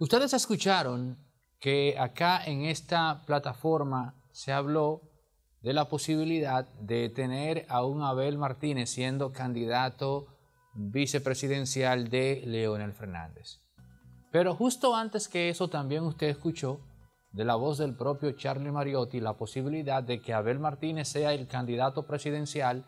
Ustedes escucharon que acá en esta plataforma se habló de la posibilidad de tener a un Abel Martínez siendo candidato vicepresidencial de Leonel Fernández. Pero justo antes que eso también usted escuchó de la voz del propio Charlie Mariotti la posibilidad de que Abel Martínez sea el candidato presidencial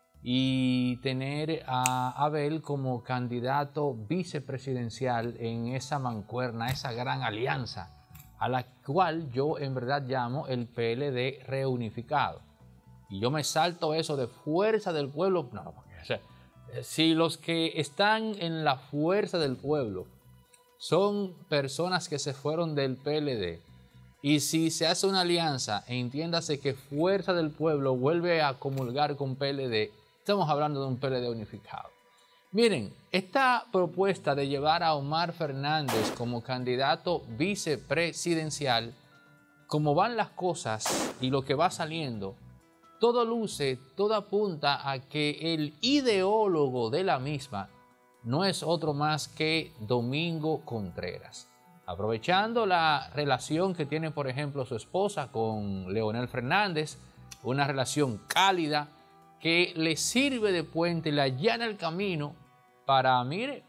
y tener a Abel como candidato vicepresidencial en esa mancuerna, esa gran alianza, a la cual yo en verdad llamo el PLD reunificado. Y yo me salto eso de fuerza del pueblo. No, o sea, si los que están en la fuerza del pueblo son personas que se fueron del PLD, y si se hace una alianza, entiéndase que Fuerza del Pueblo vuelve a comulgar con PLD, estamos hablando de un PLD unificado. Miren, esta propuesta de llevar a Omar Fernández como candidato vicepresidencial, como van las cosas y lo que va saliendo, todo luce, todo apunta a que el ideólogo de la misma no es otro más que Domingo Contreras. Aprovechando la relación que tiene, por ejemplo, su esposa con Leonel Fernández, una relación cálida que le sirve de puente, le allana el camino para, mire,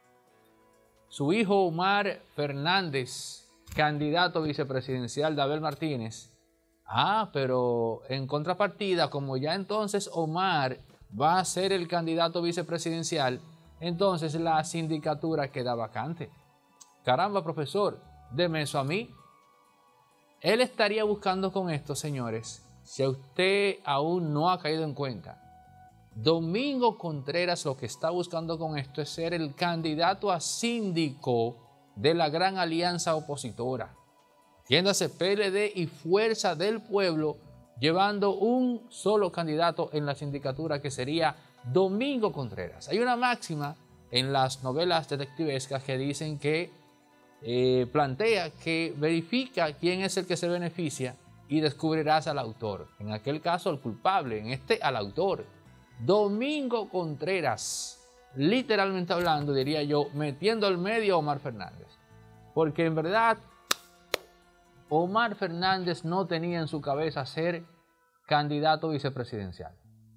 su hijo Omar Fernández, candidato vicepresidencial de Abel Martínez. Pero en contrapartida, como ya entonces Omar va a ser el candidato vicepresidencial, entonces la sindicatura queda vacante. Caramba, profesor, deme eso a mí. Él estaría buscando con esto, señores, si usted aún no ha caído en cuenta, Domingo Contreras lo que está buscando con esto es ser el candidato a síndico de la gran alianza opositora. Entiéndase, PLD y Fuerza del Pueblo, llevando un solo candidato en la sindicatura que sería Domingo Contreras. Hay una máxima en las novelas detectivescas que dicen que plantea que verifica quién es el que se beneficia y descubrirás al autor. En aquel caso al culpable, en este al autor. Domingo Contreras, literalmente hablando, diría yo, metiendo al medio a Omar Fernández. Porque en verdad Omar Fernández no tenía en su cabeza ser candidato vicepresidencial.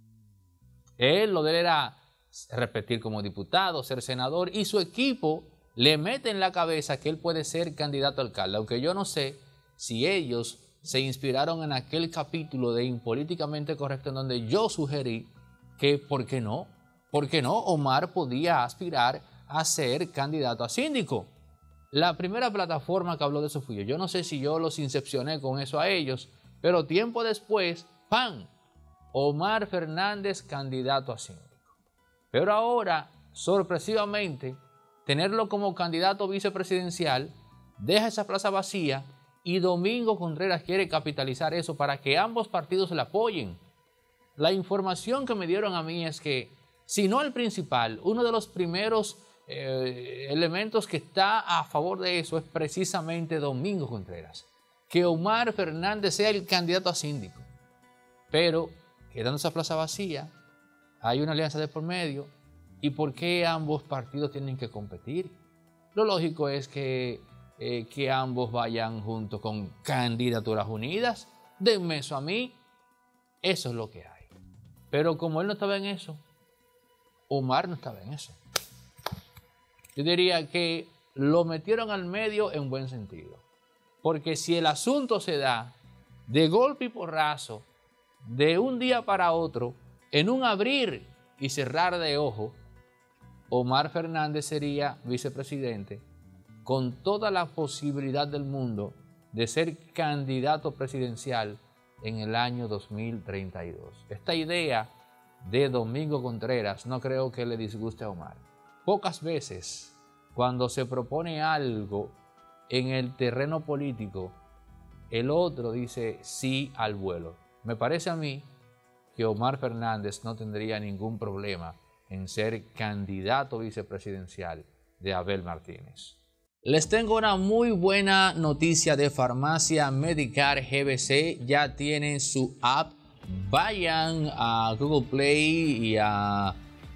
Lo de él era repetir como diputado, ser senador, y su equipo le mete en la cabeza que él puede ser candidato a alcalde, aunque yo no sé si ellos se inspiraron en aquel capítulo de Impolíticamente Correcto en donde yo sugerí que, ¿por qué no? ¿Por qué no? Omar podía aspirar a ser candidato a síndico. La primera plataforma que habló de eso fui yo. Yo no sé si yo los incepcioné con eso a ellos, pero tiempo después, ¡pam! Omar Fernández, candidato a síndico. Pero ahora, sorpresivamente, tenerlo como candidato vicepresidencial, deja esa plaza vacía y Domingo Contreras quiere capitalizar eso para que ambos partidos le apoyen. La información que me dieron a mí es que, si no el principal, uno de los primeros elementos que está a favor de eso es precisamente Domingo Contreras. Que Omar Fernández sea el candidato a síndico. Pero, quedando esa plaza vacía, hay una alianza de por medio. ¿Y por qué ambos partidos tienen que competir? Lo lógico es que ambos vayan juntos con candidaturas unidas. Denme eso a mí. Eso es lo que hay. Pero como él no estaba en eso, Omar no estaba en eso. Yo diría que lo metieron al medio en buen sentido. Porque si el asunto se da de golpe y porrazo, de un día para otro, en un abrir y cerrar de ojo, Omar Fernández sería vicepresidente con toda la posibilidad del mundo de ser candidato presidencial en el año 2032. Esta idea de Domingo Contreras no creo que le disguste a Omar. Pocas veces, cuando se propone algo en el terreno político, el otro dice sí al vuelo. Me parece a mí que Omar Fernández no tendría ningún problema en ser candidato vicepresidencial de Abel Martínez. Les tengo una muy buena noticia de Farmacia Medicare GBC. Ya tienen su app. Vayan a Google Play y a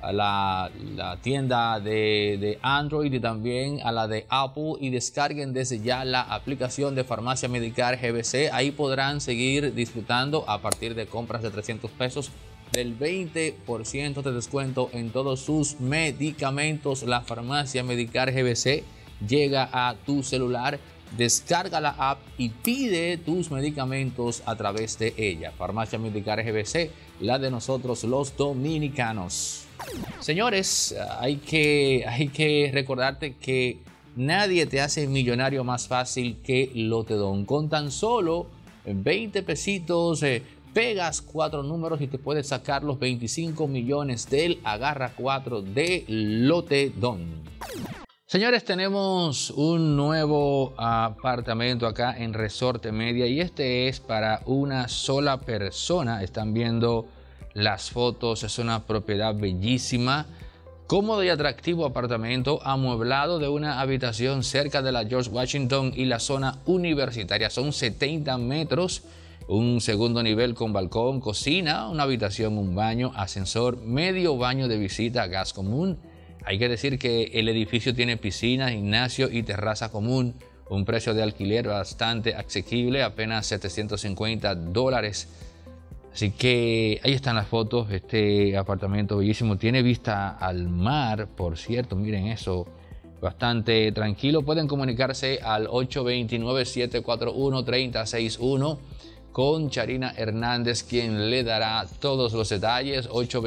a la tienda de Android y también a la de Apple, y descarguen desde ya la aplicación de Farmacia Medicar GBC. Ahí podrán seguir disfrutando a partir de compras de 300 pesos del 20% de descuento en todos sus medicamentos. La Farmacia Medicar GBC llega a tu celular. Descarga la app y pide tus medicamentos a través de ella. Farmacia Medicar GBC, la de nosotros los dominicanos. Señores, hay que recordarte que nadie te hace millonario más fácil que Lotedom. Con tan solo 20 pesitos pegas 4 números y te puedes sacar los 25 millones del Agarra 4 de Lotedom. Señores, tenemos un nuevo apartamento acá en Resorte Media y este es para una sola persona. Están viendo las fotos, es una propiedad bellísima, cómodo y atractivo apartamento amueblado de una habitación cerca de la George Washington y la zona universitaria. Son 70 metros, un segundo nivel con balcón, cocina, una habitación, un baño, ascensor, medio baño de visita, gas común. Hay que decir que el edificio tiene piscina, gimnasio y terraza común. Un precio de alquiler bastante asequible, apenas $750. Así que ahí están las fotos. Este apartamento bellísimo. Tiene vista al mar, por cierto. Miren eso. Bastante tranquilo. Pueden comunicarse al 829-741-3061 con Charina Hernández, quien le dará todos los detalles.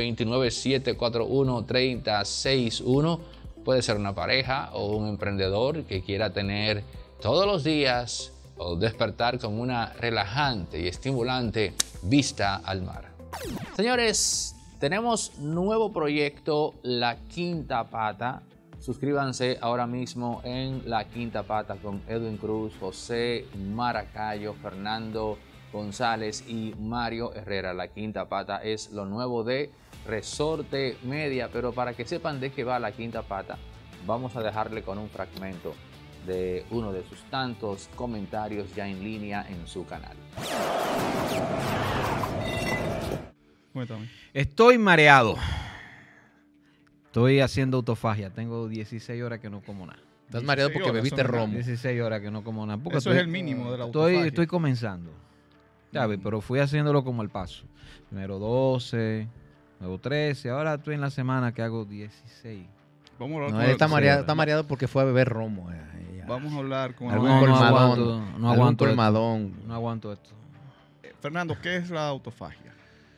829-741-3061. Puede ser una pareja o un emprendedor que quiera tener todos los días o despertar con una relajante y estimulante vista al mar. Señores, tenemos nuevo proyecto, La Quinta Pata. Suscríbanse ahora mismo en La Quinta Pata con Edwin Cruz, José Maracayo, Fernando González y Mario Herrera. La Quinta Pata es lo nuevo de Resorte Media, pero para que sepan de qué va La Quinta Pata, vamos a dejarle con un fragmento de uno de sus tantos comentarios ya en línea en su canal. Cuéntame. Estoy mareado. Estoy haciendo autofagia. Tengo 16 horas que no como nada. Estás mareado porque bebiste romo. 16 horas que no como nada. Eso es el mínimo de la autofagia. Estoy comenzando. ¿Sabes? Pero fui haciéndolo como al paso. Primero 12, luego 13. Ahora estoy en la semana que hago 16. Vamos a hablar No, con él está mareado porque fue a beber romo. Vamos a hablar con algún No, colmadón. no aguanto colmadón. No aguanto esto. Fernando, ¿qué es la autofagia?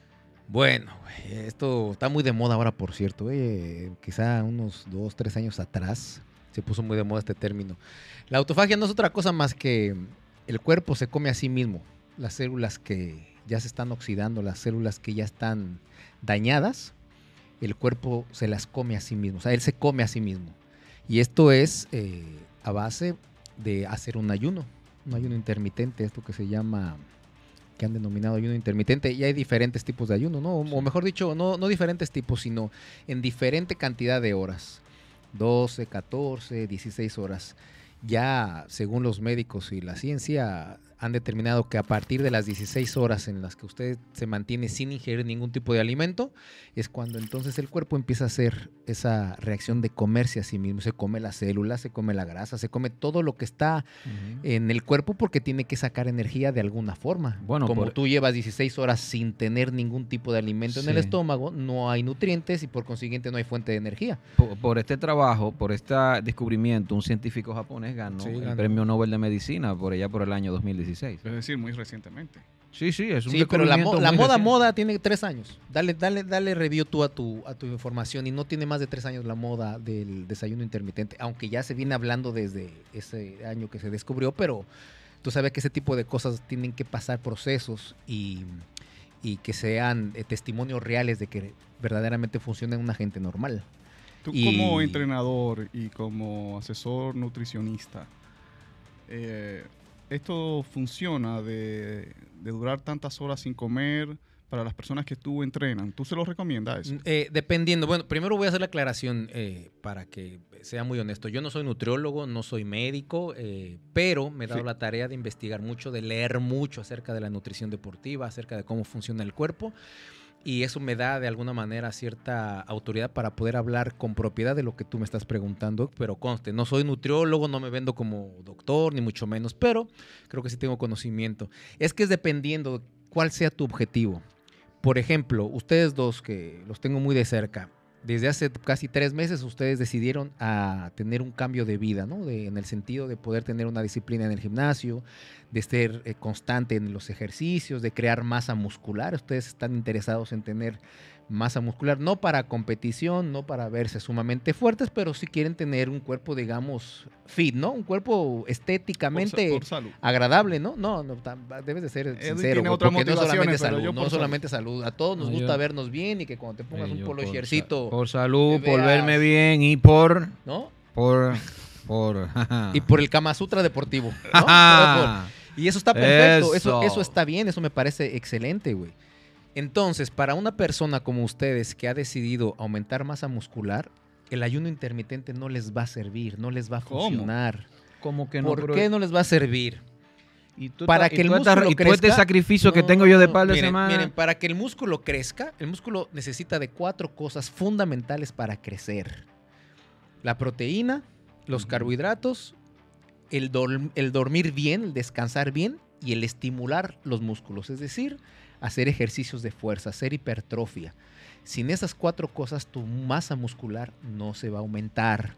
Bueno, esto está muy de moda ahora, por cierto. Quizá unos 2, 3 años atrás se puso muy de moda este término. La autofagia no es otra cosa más que el cuerpo se come a sí mismo. Las células que ya se están oxidando, las células que ya están dañadas, el cuerpo se las come a sí mismo. O sea, él se come a sí mismo. Y esto es a base de hacer un ayuno intermitente, esto que se llama, que han denominado ayuno intermitente. Y hay diferentes tipos de ayuno, ¿no? O mejor dicho, no diferentes tipos, sino en diferente cantidad de horas. 12, 14, 16 horas. Ya, según los médicos y la ciencia, han determinado que a partir de las 16 horas en las que usted se mantiene sin ingerir ningún tipo de alimento, es cuando entonces el cuerpo empieza a hacer esa reacción de comerse a sí mismo. Se come las células, se come la grasa, se come todo lo que está en el cuerpo porque tiene que sacar energía de alguna forma. Bueno, como tú llevas 16 horas sin tener ningún tipo de alimento en el estómago, no hay nutrientes y por consiguiente no hay fuente de energía. Por este trabajo, por este descubrimiento, un científico japonés ganó el Premio Nobel de Medicina por el año 2016. Es decir, muy recientemente. Sí, es un pero la descubrimiento moda tiene 3 años. Dale review tú a tu información y no tiene más de 3 años la moda del desayuno intermitente, aunque ya se viene hablando desde ese año que se descubrió, pero tú sabes que ese tipo de cosas tienen que pasar procesos y que sean testimonios reales de que verdaderamente funciona en una gente normal. Tú como entrenador y como asesor nutricionista, ¿esto funciona de durar tantas horas sin comer para las personas que tú entrenan? ¿Tú se lo recomiendas eso? Dependiendo. Bueno, primero voy a hacer la aclaración para que sea muy honesto. Yo no soy nutriólogo, no soy médico, pero me he dado la tarea de investigar mucho, de leer mucho acerca de la nutrición deportiva, acerca de cómo funciona el cuerpo. y eso me da de alguna manera cierta autoridad para poder hablar con propiedad de lo que tú me estás preguntando, pero conste, no soy nutriólogo, no me vendo como doctor, ni mucho menos, pero creo que sí tengo conocimiento. Es que es dependiendo de cuál sea tu objetivo. Por ejemplo, ustedes dos, que los tengo muy de cerca, desde hace casi 3 meses ustedes decidieron a tener un cambio de vida, ¿no? En el sentido de poder tener una disciplina en el gimnasio, de ser constante en los ejercicios, de crear masa muscular. Ustedes están interesados en tener masa muscular, no para competición, no para verse sumamente fuertes, pero sí quieren tener un cuerpo, digamos, fit, ¿no? Un cuerpo estéticamente por salud. agradable, ¿no? No, debes de ser sincero, tiene otras porque no solamente motivaciones, pero salud, yo no por solamente salud. A todos nos No, gusta yo- vernos bien y que cuando te pongas un Yo polo por shirtcito, por salud, te por verme veas- bien y por ¿no? Y por el Kama Sutra deportivo, ¿no? Y eso está perfecto, eso Eso. está bien, eso me parece excelente, güey. Entonces, para una persona como ustedes que ha decidido aumentar masa muscular, el ayuno intermitente no les va a servir, no les va a ¿Cómo? funcionar. Como que no, ¿Por pero- qué no les va a servir? Y tú Para estás- que y el tú estás- músculo y tú este crezca- sacrificio que No, tengo no, yo de no. par de Miren, semana. miren, para que el músculo crezca, el músculo necesita de 4 cosas fundamentales para crecer. La proteína, los carbohidratos, el dormir bien, el descansar bien y el estimular los músculos, es decir, hacer ejercicios de fuerza, hacer hipertrofia. Sin esas 4 cosas, tu masa muscular no se va a aumentar.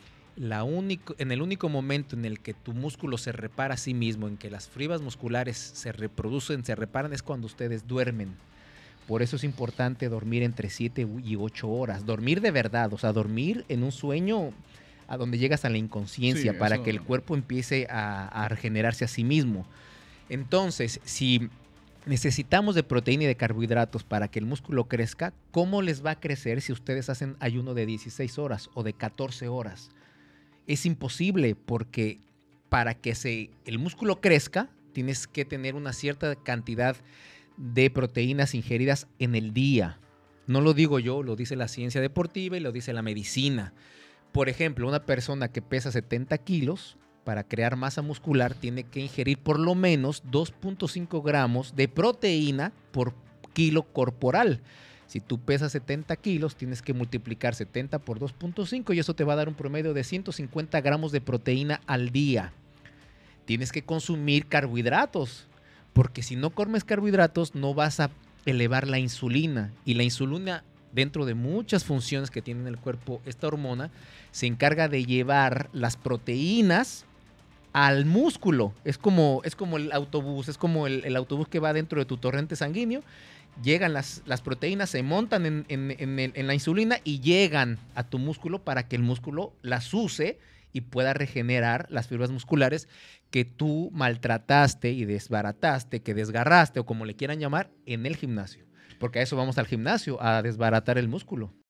En el único momento en el que tu músculo se repara a sí mismo, en que las fibras musculares se reproducen, se reparan, es cuando ustedes duermen. Por eso es importante dormir entre 7 y 8 horas. Dormir de verdad, o sea, dormir en un sueño a donde llegas a la inconsciencia Sí, para eso- que el cuerpo empiece a regenerarse a sí mismo. Entonces, si necesitamos de proteína y de carbohidratos para que el músculo crezca, ¿cómo les va a crecer si ustedes hacen ayuno de 16 horas o de 14 horas? Es imposible porque para que el músculo crezca, tienes que tener una cierta cantidad de proteínas ingeridas en el día. No lo digo yo, lo dice la ciencia deportiva y lo dice la medicina. Por ejemplo, una persona que pesa 70 kilos, para crear masa muscular, tiene que ingerir por lo menos 2.5 gramos de proteína por kilo corporal. Si tú pesas 70 kilos, tienes que multiplicar 70 por 2.5 y eso te va a dar un promedio de 150 gramos de proteína al día. Tienes que consumir carbohidratos, porque si no comes carbohidratos no vas a elevar la insulina. Y la insulina, dentro de muchas funciones que tiene en el cuerpo, esta hormona se encarga de llevar las proteínas al músculo. Es como el autobús, es como el autobús que va dentro de tu torrente sanguíneo. Llegan las proteínas, se montan en la insulina y llegan a tu músculo para que el músculo las use y pueda regenerar las fibras musculares que tú maltrataste y desbarataste, que desgarraste o como le quieran llamar en el gimnasio. Porque a eso vamos al gimnasio, a desbaratar el músculo.